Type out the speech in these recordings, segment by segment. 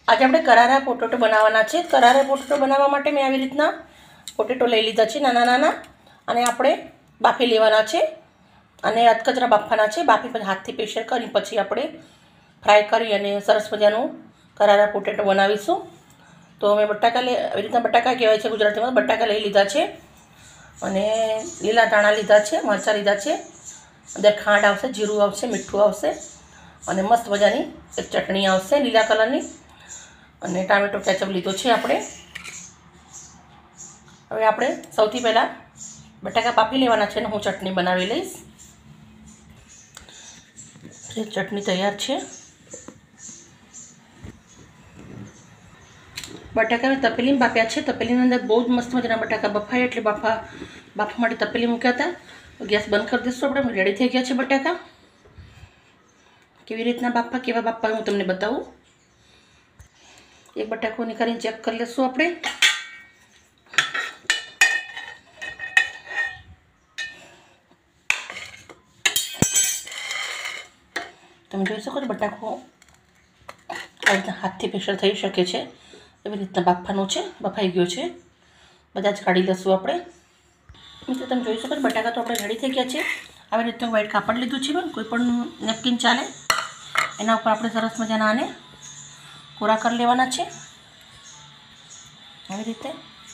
आज આપણે કરારા પોટેટો બનાવવાના છે। કરારા પોટેટો બનાવવા માટે મેં આવી રીતના પોટેટો લઈ લીધા છે નાના નાના, અને આપણે બાફી લેવાના છે અને અધકચરા બાફવાના છે। બાફી પછી હાથથી પ્રેશર કરી પછી આપણે ફ્રાય કરી અને સરસ મજાનું કરારા પોટેટો બનાવીશું। તો મેં બટાકા આવી રીતના બટાકા કહેવાય છે ગુજરાતીમાં, બટાકા લઈ લીધા છે અને લીલા ધાણા લીધા છે, મરચાં લીધા છે, અંદર ખાંડ આવશે, જીરું આવશે, મીઠું આવશે અને મસ્ત મજાની એક ચટણી આવશે લીલા કલરની, અને ટામેટો કેચઅપ લીધો છે આપણે। હવે આપણે સૌથી પહેલાં બટાકા બાફી લેવાના છે અને હું ચટણી બનાવી લઈશ। ચટણી તૈયાર છે। બટાકા મેં તપેલીમાં બાફ્યા છે। તપેલીની અંદર બહુ જ મસ્ત મજાના બટાકા બફાય એટલે બાફવા માટે તપેલી મૂક્યા હતા। ગેસ બંધ કરી દઈશું આપણે। રેડી થઈ ગયા છે બટાકા। કેવી રીતના બાફવા, કેવા બાફવા હું તમને બતાવું। એક બટાકો નીકાળીને ચેક કરી લઈશું આપણે। તમે જોઈ શકો છો બટાકો આવી રીતના હાથથી પ્રેશર થઈ શકે છે એવી રીતના બાફવાનું છે। બફાઈ ગયો છે, બધા જ કાઢી લઈશું આપણે। મિત્રો તમે જોઈ શકો છો બટાકા તો આપણે રેડી થઈ ગયા છે। આવી રીતનું વ્હાઈટ કાપડ લીધું છે, કોઈ પણ નેપકિન ચાલે, એના ઉપર આપણે સરસ મજાના આને પૂરા કરી લેવાના છે આવી રીતે।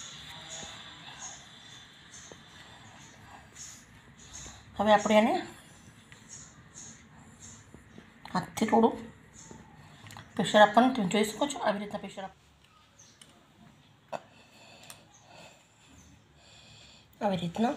હવે આપણે એને હાથથી થોડું પ્રેશર આપવાનું, તમે જોઈ શકો છો આવી રીતના પ્રેશર આવી રીતના।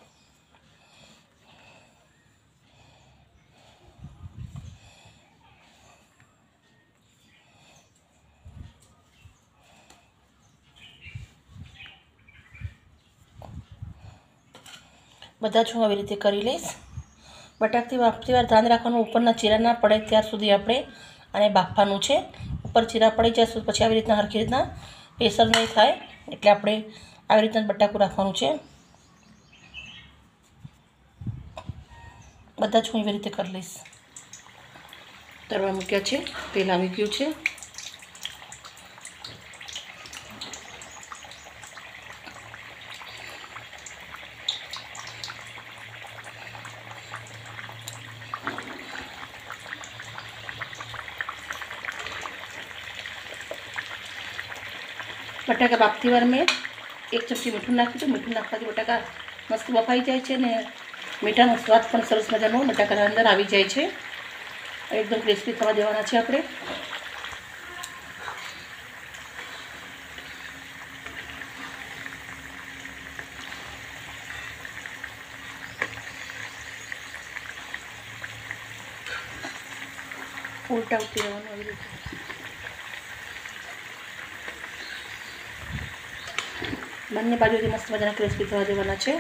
બધા જ હું આવી રીતે કરી લઈશ। બટાકાથી બાફતી વાર ધ્યાન રાખવાનું ઉપરના ચીરા ના પડે ત્યાર સુધી આપણે આને બાફવાનું છે। ઉપર ચીરા પડી જાય પછી આવી રીતના હરખી રીતના પ્રેશર નહીં થાય એટલે આપણે આવી રીતના બટાકું રાખવાનું છે। બધા જ હું એવી રીતે કરી લઈશ। તળવા મૂક્યા છે, તેલ આવી ગયું છે। બટાકા બાફતી વાર મેં 1 ચમચી મીઠું નાખ્યું હતું। મીઠું નાખવાથી બટાકા મસ્ત બફાઈ જાય છે ને મીઠાનો સ્વાદ પણ સરસ મજાનો બટાકાના અંદર આવી જાય છે। એકદમ ક્રિસ્પી થવા દેવાના છે આપણે। ઉલટાવતી રહેવાનું આવી રીતે। બંને બાજુથી મસ્ત મજાના ક્રિસ્પી થવા દેવાના છે।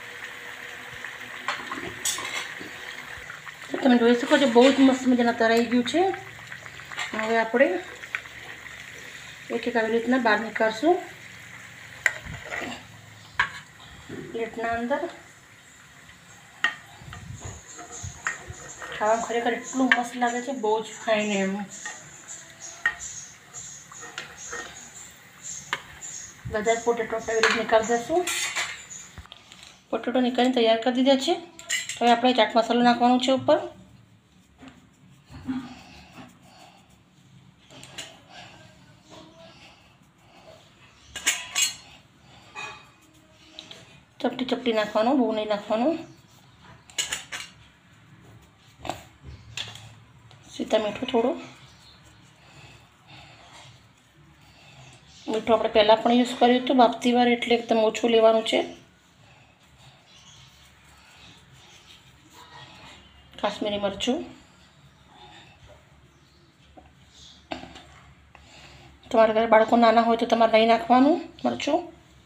તમે જોઈ શકો છો બહુ જ મસ્ત મજાના તળાઈ ગયું છે। હવે આપણે એક એક આવી રીતના બહાર નીકાળશું પ્લેટના અંદર। ખાવાનું ખરેખર એટલું મસ્ત લાગે છે, બહુ જ ખાઈને એમ। બધા જ પોટેટો આવી રીતે નીકાળી દઈશું। પોટેટો નીકાળીને તૈયાર કરી દીધા છે। હવે આપણે ચાટ મસાલો નાખવાનો છે ઉપર। ચપટી ચપટી નાખવાનું, બહુ નહીં નાખવાનું। સીધા મીઠું થોડું, મીઠું આપણે પહેલાં પણ યુઝ કર્યું હતું બાફતી વાર એટલે એકદમ ઓછું લેવાનું છે। કાશ્મીરી મરચું, તમારા ઘરે બાળકો નાના હોય તો તમારે નહીં નાખવાનું મરચું।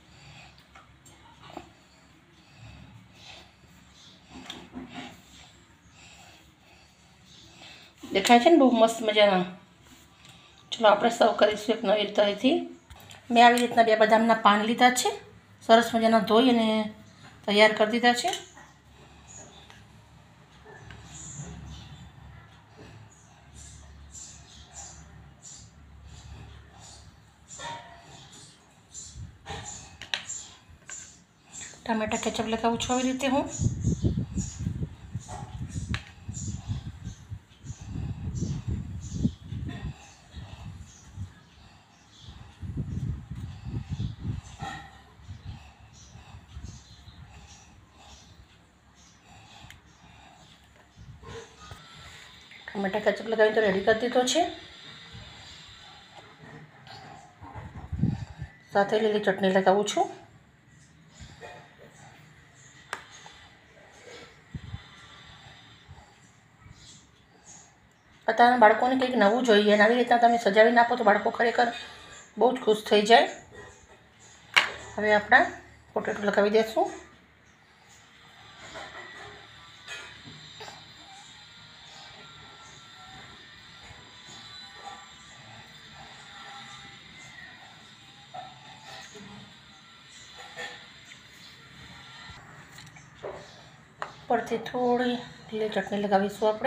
દેખાય છે ને બહુ મસ્ત મજાના। ચલો આપણે સર્વ કરીશું એક નવી રીતથી। મેં આવી રીતના 2 બદામના પાન લીધા છે, સરસ મજાના ધોઈ અને તૈયાર કરી દીધા છે। ટામેટા કેચઅપ લગાવું છું આવી રીતે હું. ટમેટા કેચઅપ લગાવીને તો રેડી કરી દીધો છે. સાથે લીલી ચટણી લગાવું છું. અત્યારના બાળકોને કંઈક નવું જોઈએ અને આવી રીતના તમે સજાવીને આપો તો બાળકો ખરેખર બહુ જ ખુશ થઈ જાય. હવે આપણા પોટેટો લગાવી દઈશું. પરથી થોડી લીલી ચટણી લગાવીશું આપણે.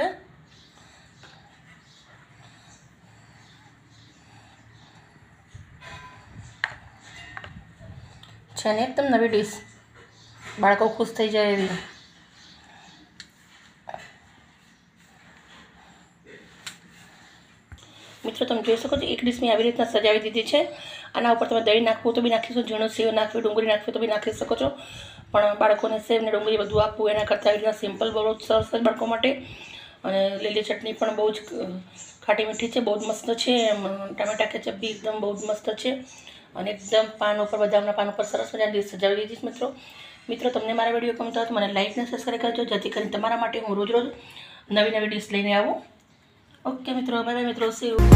છે ને એકદમ નવી ડીશ, બાળકો ખુશ થઈ જાય એવી. મિત્રો તમે જોઈ શકો છો એક ડીશ મેં આવી રીતના સજાવી દીધી છે. આના ઉપર તમે દહીં નાખવું તો બી નાખી શકો, ઝીણું સેવ નાખવી, ડુંગળી નાખવી તો બી નાખી શકો છો. પણ બાળકોને સેવ ને ડુંગળી બધું આપવું એના કરતાં આવી રીતના સિમ્પલ બહુ જ સરસ છે બાળકો માટે. અને લીલી ચટણી પણ બહુ જ ખાટી મીઠી છે, બહુ જ મસ્ત છે. ટામેટા કેચઅપ બી એકદમ બહુ જ મસ્ત છે. અને એકદમ પાન ઉપર, બદામના પાન ઉપર સરસ મજાની ડીશ સજાવી દીધી મિત્રો. તમને મારા વિડીયો ગમતો હોય તો મને લાઈક અને સબસ્ક્રાઈબ કરજો, જેથી કરીને તમારા માટે હું રોજ નવી ડીશ લઈને આવું. ઓકે મિત્રો, બાય બાય મિત્રો, સી યુ.